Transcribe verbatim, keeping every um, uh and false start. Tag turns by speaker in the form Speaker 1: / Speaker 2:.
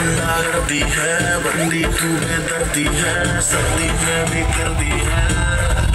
Speaker 1: गुंडा गर्दी है, बंदी तू बेदर्दी है, सर्दी में भी कर दी है।